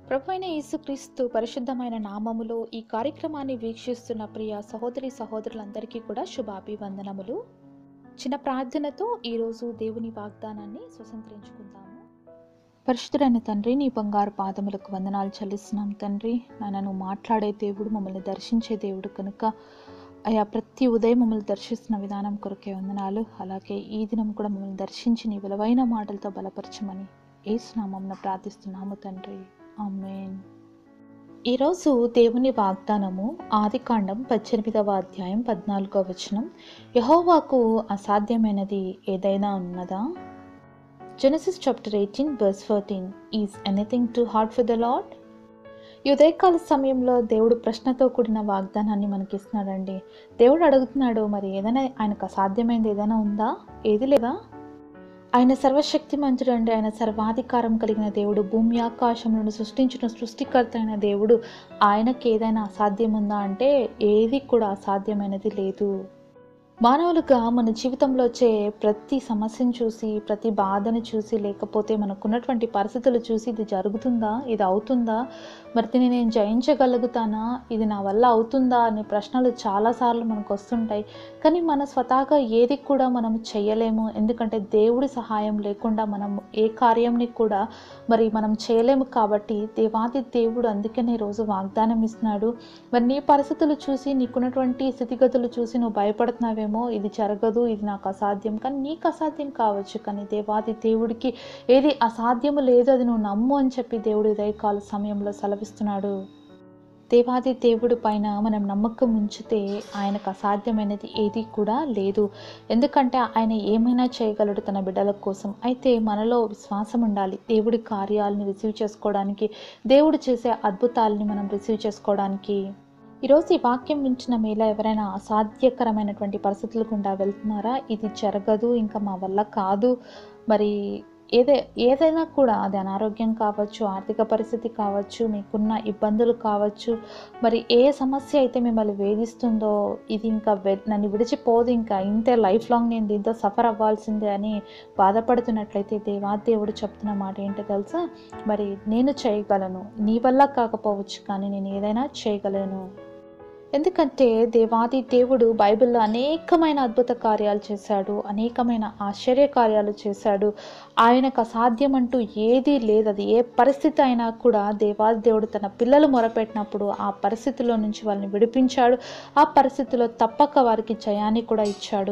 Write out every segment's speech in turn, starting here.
ప్రభువైన యేసుక్రీస్తు పరిశుద్ధమైన నామములో ఈ కార్యక్రమాన్ని వీక్షిస్తున్న ప్రియ సహోదరి సహోదరులందరికీ కూడా శుభాభివందనములు. చిన్న ప్రార్థనతో ఈరోజు దేవుని వాగ్దానాన్ని స్వతంత్రించుకుందాము. పరిశుద్ధుడైన తండ్రి, నీ బంగారు పాదములకు వందనాలు చెల్లిస్తున్నాం తండ్రి. నన్ను మాట్లాడే దేవుడు, మమ్మల్ని దర్శించే దేవుడు కనుక అయా ప్రతి ఉదయం మమ్మల్ని దర్శిస్తున్న విధానం కొరకే వందనాలు. అలాగే ఈ దినం కూడా మమ్మల్ని దర్శించి నీ విలువైన మాటలతో బలపరచమని యేసు నామమున ప్రార్థిస్తున్నాము తండ్రి. ఆమేన్. ఈరోజు దేవుని వాగ్దానము ఆదికాండం 18వ అధ్యాయం 14వ వచనం. యెహోవాకు అసాధ్యమైనది ఏదైనా ఉన్నదా? Genesis chapter 18 verse 14. Is anything too hard for the Lord? ఈ ఉదయకాల సమయంలో దేవుడు ప్రశ్నతో కూడిన వాగ్దానాన్ని మనకి ఇస్తున్నాడండి. దేవుడు అడుగుతున్నాడు, మరి ఏదైనా ఆయనకు అసాధ్యమైనది ఏదైనా ఉందా? ఏది లేదా? ఆయన సర్వశక్తిమంతుడు అండి. ఆయన సర్వాధికారం కలిగిన దేవుడు, భూమి ఆకాశములను సృష్టించిన సృష్టికర్త అయిన దేవుడు. ఆయనకి ఏదైనా అసాధ్యం ఉందా అంటే ఏది కూడా అసాధ్యమైనది లేదు. మానవులుగా మన జీవితంలో వచ్చే ప్రతి సమస్యను చూసి, ప్రతి బాధను చూసి, లేకపోతే మనకున్నటువంటి పరిస్థితులు చూసి ఇది జరుగుతుందా, ఇది అవుతుందా, మరి దీన్ని నేను జయించగలుగుతానా, ఇది నా వల్ల అవుతుందా అనే ప్రశ్నలు చాలాసార్లు మనకు వస్తుంటాయి. కానీ మన స్వతహాగా ఏది కూడా మనం చేయలేము. ఎందుకంటే దేవుడి సహాయం లేకుండా మనం ఏ కార్యంని కూడా మనం చేయలేము. కాబట్టి దేవాది దేవుడు అందుకనే రోజు వాగ్దానం ఇస్తున్నాడు. మరి నీ పరిస్థితులు చూసి, నీకున్నటువంటి స్థితిగతులు చూసి నువ్వు భయపడుతున్నావేమో, ఇది జరగదు, ఇది నాకు అసాధ్యం. కానీ నీకు అసాధ్యం కావచ్చు, కానీ దేవాది దేవుడికి ఏది అసాధ్యము లేదు, అది నువ్వు నమ్ము అని చెప్పి దేవుడు ఉదయకాల సమయంలో సెలవిస్తున్నాడు. దేవాది దేవుడి పైన మనం నమ్మకం ఉంచితే ఆయనకు అసాధ్యమైనది ఏది కూడా లేదు. ఎందుకంటే ఆయన ఏమైనా చేయగలడు తన బిడ్డల కోసం. అయితే మనలో విశ్వాసం ఉండాలి. దేవుడి కార్యాలని రిసీవ్ చేసుకోవడానికి, దేవుడు చేసే అద్భుతాలని మనం రిసీవ్ చేసుకోవడానికి. ఈరోజు ఈ వాక్యం వింటున్న మీలో ఎవరైనా అసాధ్యకరమైనటువంటి పరిస్థితులు గుండా వెళ్తున్నారా? ఇది జరగదు, ఇంకా మా వల్ల కాదు, మరి ఏదైనా కూడా, అది అనారోగ్యం కావచ్చు, ఆర్థిక పరిస్థితి కావచ్చు, మీకున్న ఇబ్బందులు కావచ్చు, మరి ఏ సమస్య అయితే మిమ్మల్ని వేధిస్తుందో, ఇది ఇంకా నన్ను విడిచిపోదు, ఇంకా ఇంతే లైఫ్ లాంగ్ నేను దీంతో సఫర్ అవ్వాల్సిందే అని బాధపడుతున్నట్లయితే దేవుడు చెప్తున్న మాట ఏంటో తెలుసా? మరి నేను చేయగలను, నీ వల్ల కాకపోవచ్చు కానీ నేను ఏదైనా చేయగలను. ఎందుకంటే దేవాది దేవుడు బైబిల్లో అనేకమైన అద్భుత కార్యాలు చేశాడు, అనేకమైన ఆశ్చర్య కార్యాలు చేశాడు. ఆయనకు అసాధ్యం అంటూ ఏదీ లేదు. అది ఏ పరిస్థితి అయినా కూడా దేవాది దేవుడు తన పిల్లలు మొరపెట్టినప్పుడు ఆ పరిస్థితిలో నుంచి వాళ్ళని విడిపించాడు. ఆ పరిస్థితిలో తప్పక వారికి జయాన్ని కూడా ఇచ్చాడు.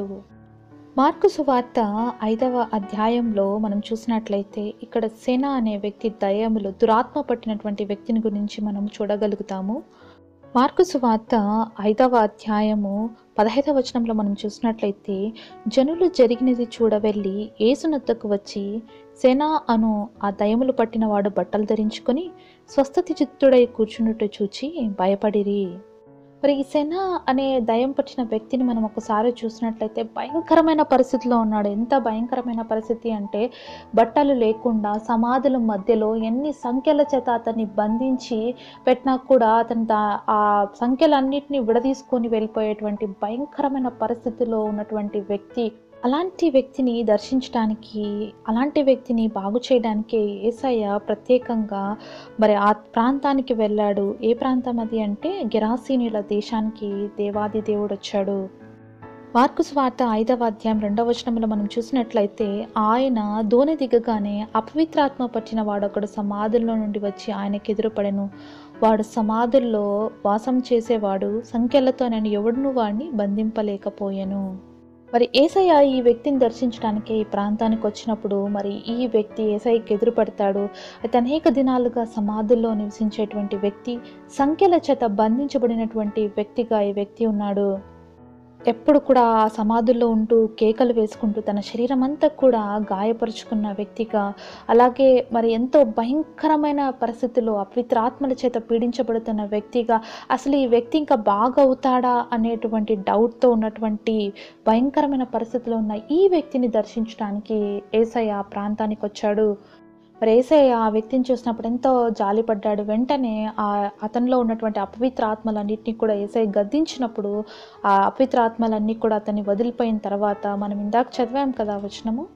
మార్కు సువార్త 5వ అధ్యాయంలో మనం చూసినట్లయితే ఇక్కడ సేన అనే వ్యక్తి దయ్యములు, దురాత్మ పట్టినటువంటి వ్యక్తిని గురించి మనం చూడగలుగుతాము. మార్కు సువార్త 5వ అధ్యాయము 15వ వచనంలో మనం చూసినట్లయితే, జనులు జరిగినది చూడవెళ్ళి యేసునొద్దకు వచ్చి, సేన అను ఆ దయ్యములు పట్టిన వాడు బట్టలు ధరించుకొని స్వస్థతి చిత్తుడై కూర్చున్నట్టు చూచి భయపడిరి. మరి ఈ సేన అనే దయ్యం పట్టిన వ్యక్తిని మనం ఒకసారి చూసినట్లయితే భయంకరమైన పరిస్థితిలో ఉన్నాడు. ఎంత భయంకరమైన పరిస్థితి అంటే, బట్టలు లేకుండా సమాధుల మధ్యలో ఎన్ని సంఖ్యల చేత అతన్ని బంధించి పెట్టినా కూడా అతను ఆ సంఖ్యలన్నిటిని విడదీసుకొని వెళ్ళిపోయేటువంటి భయంకరమైన పరిస్థితిలో ఉన్నటువంటి వ్యక్తి. అలాంటి వ్యక్తిని దర్శించడానికి, అలాంటి వ్యక్తిని బాగు చేయడానికి యేసయ్య ప్రత్యేకంగా ఆ ప్రాంతానికి వెళ్ళాడు. ఏ ప్రాంతం అది అంటే గెరాసీనుల దేశానికి దేవాది దేవుడు వచ్చాడు. మార్కు సువార్త 5వ అధ్యాయం 2వ వచనంలో మనం చూసినట్లయితే, ఆయన దోణి దిగగానే అపవిత్రాత్మ పట్టిన వాడొకడు సమాధుల్లో నుండి వచ్చి ఆయనకు ఎదురుపడెను. వాడు సమాధుల్లో వాసం చేసేవాడు, సంఖ్యలతో నేను ఎవడును వాడిని బంధింపలేకపోయాను. మరి యేసయ్య ఈ వ్యక్తిని దర్శించడానికి ఈ ప్రాంతానికి వచ్చినప్పుడు ఈ వ్యక్తి యేసయ్యకి ఎదురు పడతాడు. అయితే అనేక దినాలుగా సమాధుల్లో నివసించేటువంటి వ్యక్తి, సంఖ్యల చేత బంధించబడినటువంటి వ్యక్తిగా ఈ వ్యక్తి ఉన్నాడు. ఎప్పుడు కూడా ఆ సమాధుల్లో ఉంటూ కేకలు వేసుకుంటూ తన శరీరం అంతా కూడా గాయపరుచుకున్న వ్యక్తిగా, అలాగే ఎంతో భయంకరమైన పరిస్థితుల్లో అపవిత్రాత్మల చేత పీడించబడుతున్న వ్యక్తిగా, అసలు ఈ వ్యక్తి ఇంకా బాగా అవుతాడా అనేటువంటి డౌట్తో ఉన్నటువంటి భయంకరమైన పరిస్థితిలో ఉన్న ఈ వ్యక్తిని దర్శించడానికి యేసయ్య ఆ ప్రాంతానికి వచ్చాడు. యేసయ్య ఆ వ్యక్తిని చూసినప్పుడు ఎంతో జాలిపడ్డాడు. వెంటనే అతనిలో ఉన్నటువంటి అపవిత్రాత్మలన్నింటినీ కూడా యేసయ్య గద్దించినప్పుడు ఆ అపవిత్రాత్మలన్నీ కూడా అతన్ని వదిలిపోయిన తర్వాత, మనం ఇందాక చదివాం కదా వచనము,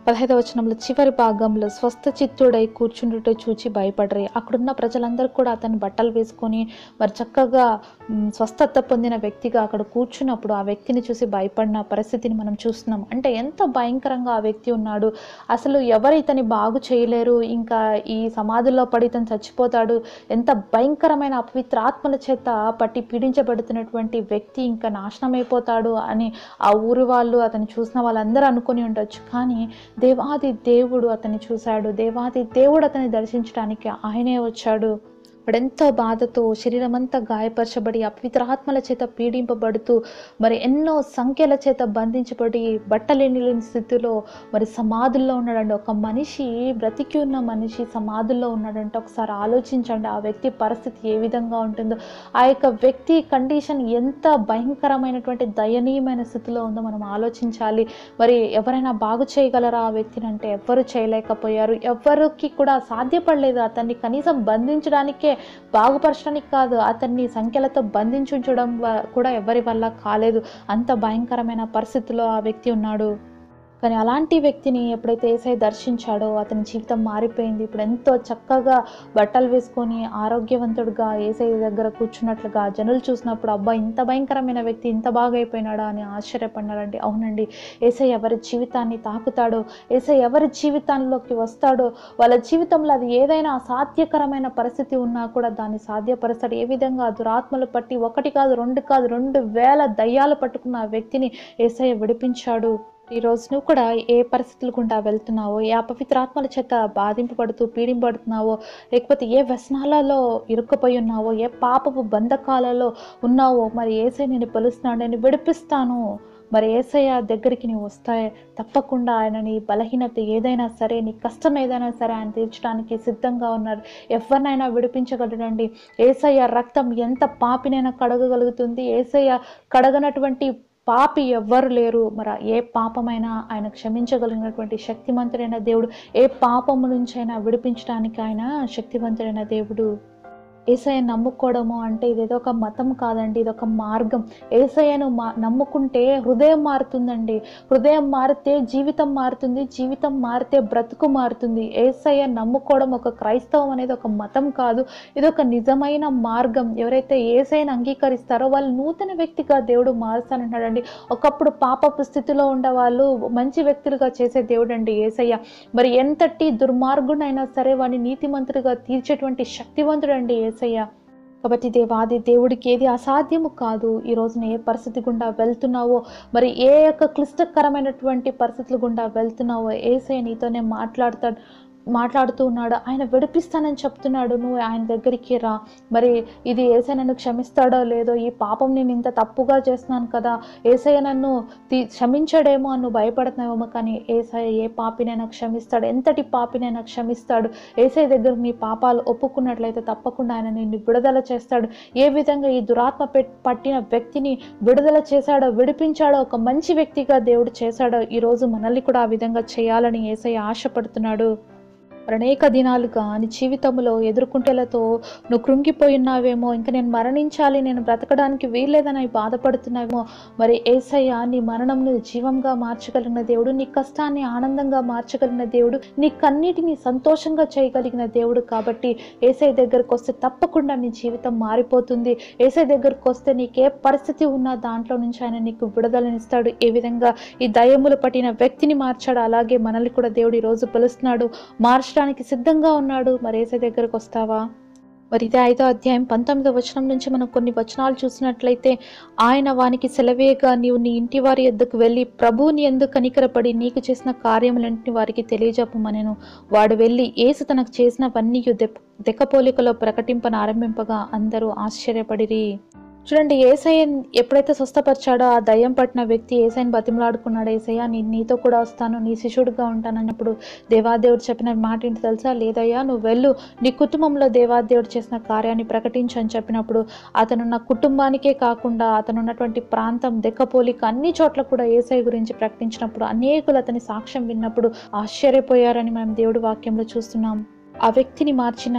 15వ వచనంలో చివరి భాగంలో స్వస్థ చిత్తుడై కూర్చుండుట చూచి భయపడరే. అక్కడున్న ప్రజలందరూ కూడా అతని బట్టలు వేసుకొని మరి చక్కగా స్వస్థత పొందిన వ్యక్తిగా అక్కడ కూర్చున్నప్పుడు ఆ వ్యక్తిని చూసి భయపడిన పరిస్థితిని మనం చూస్తున్నాం. అంటే ఎంత భయంకరంగా ఆ వ్యక్తి ఉన్నాడు, అసలు ఎవరు ఇతని బాగు చేయలేరు, ఇంకా ఈ సమాధుల్లో పడి ఇతను చచ్చిపోతాడు, ఎంత భయంకరమైన అపవిత్ర ఆత్మల చేత పట్టి పీడించబడుతున్నటువంటి వ్యక్తి ఇంకా నాశనమైపోతాడు అని ఆ ఊరి వాళ్ళు, అతను చూసిన వాళ్ళందరూ అనుకుని ఉండొచ్చు. కానీ దేవాది దేవుడు అతన్ని చూశాడు. దేవాది దేవుడు అతన్ని దర్శించడానికి ఆయనే వచ్చాడు. వాడెంతో బాధతో శరీరమంతా గాయపరచబడి అపవిత్రాత్మల చేత పీడింపబడుతూ మరి ఎన్నో సంఖ్యల చేత బంధించబడి బట్టలేని స్థితిలో మరి సమాధుల్లో ఉన్నాడండి. ఒక మనిషి, బ్రతికి ఉన్న మనిషి సమాధుల్లో ఉన్నాడంటే ఒకసారి ఆలోచించండి ఆ వ్యక్తి పరిస్థితి ఏ విధంగా ఉంటుందో. ఆ యొక్క వ్యక్తి కండిషన్ ఎంత భయంకరమైనటువంటి దయనీయమైన స్థితిలో ఉందో మనం ఆలోచించాలి. మరి ఎవరైనా బాగు చేయగలరా ఆ వ్యక్తిని అంటే ఎవ్వరు చేయలేకపోయారు. ఎవరికి కూడా సాధ్యపడలేదు. అతన్ని కనీసం బంధించడానికే, బాగుపరచడానికి కాదు, అతన్ని సంఖ్యలతో బంధించుంచడం కూడా ఎవరి వల్ల కాలేదు. అంత భయంకరమైన పరిస్థితిలో ఆ వ్యక్తి ఉన్నాడు. కానీ అలాంటి వ్యక్తిని ఎప్పుడైతే యేసయ్య దర్శించాడో అతని జీవితం మారిపోయింది. ఇప్పుడు ఎంతో చక్కగా బట్టలు వేసుకొని ఆరోగ్యవంతుడుగా యేసయ్య దగ్గర కూర్చున్నట్లుగా జనులు చూసినప్పుడు అబ్బా ఇంత భయంకరమైన వ్యక్తి ఇంత బాగా అయిపోయినాడా అని ఆశ్చర్యపడినారండి. అవునండి, యేసయ్య ఎవరి జీవితాన్ని తాకుతాడో, యేసయ్య ఎవరి జీవితాల్లోకి వస్తాడో వాళ్ళ జీవితంలో అది ఏదైనా అసాధ్యకరమైన పరిస్థితి ఉన్నా కూడా దాన్ని సాధ్యపరుస్తాడు. ఏ విధంగా దురాత్మలు పట్టి 1 కాదు 2 కాదు 2000 దయ్యాలు పట్టుకున్న ఆ వ్యక్తిని యేసయ్య విడిపించాడు. ఈరోజు నువ్వు కూడా ఏ పరిస్థితులు గుండా వెళ్తున్నావో, ఏ అపవిత్రాత్మల చేత బాధింపబడుతూ పీడింపబడుతున్నావో, లేకపోతే ఏ వ్యసనాలలో ఇరుక్కుపోయి ఉన్నావో, ఏ పాపపు బంధకాలలో ఉన్నావో, మరి యేసయ్య నిన్ను పిలుస్తున్నాడు, నేను విడిపిస్తాను. మరి యేసయ్య దగ్గరికి నీవు వస్తే తప్పకుండా ఆయన నీ బలహీనత ఏదైనా సరే, నీ కష్టం ఏదైనా సరే ఆయన తీర్చడానికి సిద్ధంగా ఉన్నారు. ఎవరినైనా విడిపించగలడండి. యేసయ్య రక్తం ఎంత పాపినైనా కడగగలుగుతుంది. యేసయ్య కడగనటువంటి పాపి ఎవ్వరు లేరు. మరి ఏ పాపమైనా ఆయన క్షమించగలిగినటువంటి శక్తిమంతుడైన దేవుడు. ఏ పాపము నుంచైనా విడిపించడానికి ఆయన శక్తివంతుడైన దేవుడు. యేసయ్యను నమ్ముకోవడము అంటే ఇదేదో ఒక మతం కాదండి, ఇదొక మార్గం. యేసయ్యను నమ్ముకుంటే హృదయం మారుతుందండి. హృదయం మారితే జీవితం మారుతుంది. జీవితం మారితే బ్రతుకు మారుతుంది. యేసయ్య నమ్ముకోవడం ఒక క్రైస్తవం అనేది ఒక మతం కాదు, ఇది ఒక నిజమైన మార్గం. ఎవరైతే యేసయ్యను అంగీకరిస్తారో వాళ్ళు నూతన వ్యక్తిగా దేవుడు మారుస్తానంటాడండి. ఒకప్పుడు పాపపు స్థితిలో ఉండేవాళ్ళు మంచి వ్యక్తులుగా చేసే దేవుడు అండి యేసయ్య. మరి ఎంతటి దుర్మార్గుడైనా సరే వాడిని నీతిమంతుడిగా తీర్చేటువంటి శక్తివంతుడు అండి యేసయ్య. కాబట్టి దేవాది దేవుడికి ఏది అసాధ్యము కాదు. ఈ రోజున ఏ పరిస్థితి గుండా వెళ్తున్నావో, మరి ఏ యొక్క క్లిష్టకరమైనటువంటి పరిస్థితుల గుండా వెళ్తున్నావో యేసయ్య నీతోనే మాట్లాడుతూ ఉన్నాడు. ఆయన విడిపిస్తానని చెప్తున్నాడు. నువ్వు ఆయన దగ్గరికి రా. మరి ఇది యేసయ్య నన్ను క్షమిస్తాడో లేదో, ఈ పాపం నేను ఇంత తప్పుగా చేస్తున్నాను కదా, యేసయ్య నన్ను క్షమించడేమో అని నువ్వు భయపడుతున్నావేమో. కానీ యేసయ్య ఏ పాపినైనా క్షమిస్తాడు, ఎంతటి పాపినైనా క్షమిస్తాడు. యేసయ్య దగ్గర నీ పాపాలు ఒప్పుకున్నట్లయితే తప్పకుండా ఆయన నిన్ను విడుదల చేస్తాడు. ఏ విధంగా ఈ దురాత్మ పట్టిన వ్యక్తిని విడుదల చేశాడో, విడిపించాడో, ఒక మంచి వ్యక్తిగా దేవుడు చేశాడో, ఈరోజు మనల్ని కూడా ఆ విధంగా చేయాలని యేసయ్య ఆశపడుతున్నాడు. అనేక దినాలుగా నీ జీవితంలో ఎదుర్కొంటేలతో నువ్వు కృంగిపోయి ఉన్నావేమో, ఇంకా నేను మరణించాలి, నేను బ్రతకడానికి వీల్లేదని బాధపడుతున్నావేమో. మరి యేసయ్య నీ మరణంను జీవంగా మార్చగలిగిన దేవుడు, నీ కష్టాన్ని ఆనందంగా మార్చగలిగిన దేవుడు, నీ కన్నీటిని సంతోషంగా చేయగలిగిన దేవుడు. కాబట్టి యేసయ్య దగ్గరకు వస్తే తప్పకుండా నీ జీవితం మారిపోతుంది. యేసయ్య దగ్గరకు వస్తే నీకే పరిస్థితి ఉన్నా దాంట్లో నుంచి ఆయన నీకు విడుదలనిస్తాడు. ఏ విధంగా ఈ దయ్యములు పట్టిన వ్యక్తిని మార్చాడు, అలాగే మనల్ని కూడా దేవుడు ఈరోజు పిలుస్తున్నాడు, మార్చడానికి సిద్ధంగా ఉన్నాడు. మరి యేసయ్య దగ్గరకు వస్తావా? మరి ఇదే 5వ అధ్యాయం 19వ వచనం నుంచి మనం కొన్ని వచనాలు చూసినట్లయితే, ఆయన వానికి సెలవేగా నీవు నీ ఇంటి వారి యొద్దకు వెళ్ళి ప్రభువు నీ యందు కనికరపడి నీకు చేసిన కార్యములన్నిటిని వారికి తెలియజెప్పమనెను. వాడు వెళ్ళి యేసు తనకు చేసినవన్నీ దెక్కపోలికలో ప్రకటింపను ఆరంభింపగా అందరూ ఆశ్చర్యపడిరి. చూడండి, యేసయ్య ఎప్పుడైతే స్వస్థపరిచాడో ఆ దయ్యం పట్టిన వ్యక్తి యేసయ్యని బతిమలాడుకున్నాడు. యేసయ్య నీతో కూడా వస్తాను, నీ శిష్యుడిగా ఉంటానన్నప్పుడు దేవాదేవుడు చెప్పిన మాట ఏంటి తెలుసా? లేదయ్యా, నువ్వు వెళ్ళు, నీ కుటుంబంలో దేవాదేవుడు చేసిన కార్యాన్ని ప్రకటించు అని చెప్పినప్పుడు అతనున్న కుటుంబానికే కాకుండా అతనున్నటువంటి ప్రాంతం దెక్కపోలిక అన్ని చోట్ల కూడా యేసయ్య గురించి ప్రకటించినప్పుడు అనేకులు అతని సాక్ష్యం విన్నప్పుడు ఆశ్చర్యపోయారని మనం దేవుడి వాక్యంలో చూస్తున్నాం. ఆ వ్యక్తిని మార్చిన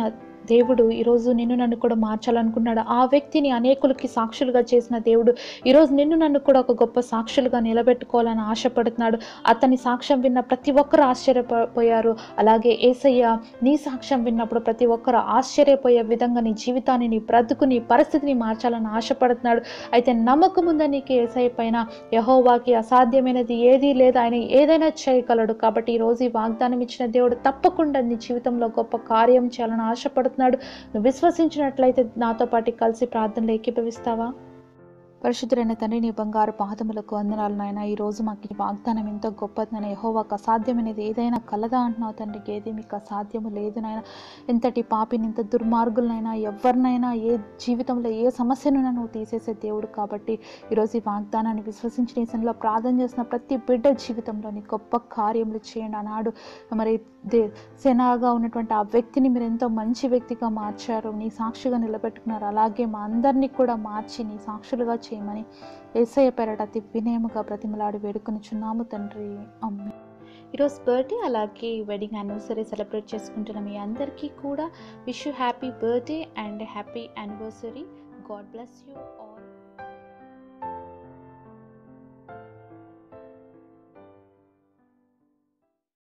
దేవుడు ఈరోజు నిన్ను నన్ను కూడా మార్చాలనుకున్నాడు. ఆ వ్యక్తిని అనేకులకి సాక్షులుగా చేసిన దేవుడు ఈరోజు నిన్ను నన్ను కూడా ఒక గొప్ప సాక్షులుగా నిలబెట్టుకోవాలని ఆశపడుతున్నాడు. అతని సాక్ష్యం విన్న ప్రతి ఒక్కరు ఆశ్చర్యపోయారు. అలాగే యేసయ్య నీ సాక్ష్యం విన్నప్పుడు ప్రతి ఒక్కరు ఆశ్చర్యపోయే విధంగా నీ జీవితాన్ని, నీ బ్రతుకు, నీ పరిస్థితిని మార్చాలని ఆశపడుతున్నాడు. అయితే నమ్మకం ఉందా నీకు యేసయ్య పైన? యెహోవాకి అసాధ్యమైనది ఏదీ లేదు. ఆయన ఏదైనా చేయగలడు. కాబట్టి ఈరోజు ఈ వాగ్దానం ఇచ్చిన దేవుడు తప్పకుండా నీ జీవితంలో గొప్ప కార్యం చేయాలని ఆశపడుతున్నాడు. నువ్వు విశ్వసించినట్లయితే నాతో పాటు కలిసి ప్రార్థనలో ఏకీభవిస్తావా? పరిశుద్ధుడైన తండ్రి, నీ బంగారు పాదములకు వందనాలు నాయన. ఈరోజు మాకు ఈ వాగ్దానం ఎంతో గొప్పది నాయన. యెహోవాకు అసాధ్యమైనది ఏదైనా కలదా అంటున్నావు తండ్రి. ఏది మీకు అసాధ్యము లేదు నాయన. ఎంతటి పాపిని, ఎంత దుర్మార్గులనైనా, ఎవరినైనా, ఏ జీవితంలో ఏ సమస్యను నువ్వు తీసేసే దేవుడు. కాబట్టి ఈరోజు ఈ వాగ్దానాన్ని విశ్వసించి నీ సన్నిధిలో ప్రార్థన చేసిన ప్రతి బిడ్డ జీవితంలో నీ గొప్ప కార్యములు చేయండి. ఆనాడు మరి సేనాగా ఉన్నటువంటి ఆ వ్యక్తిని మీరు ఎంతో మంచి వ్యక్తిగా మార్చారు, నీ సాక్షిగా నిలబెట్టుకున్నారు. అలాగే మా అందరినీ కూడా మార్చి నీ సాక్షులుగా చేయమని యేసయ్య పేరట అతి వినయముగా బ్రతిమలాడి వేడుకొనుచున్నాము తండ్రి. ఆమేన్. ఈరోజు బర్త్డే అలాగే వెడ్డింగ్ యానివర్సరీ సెలబ్రేట్ చేసుకుంటున్న మీ అందరికీ కూడా wish you happy birthday and happy anniversary. God bless you all.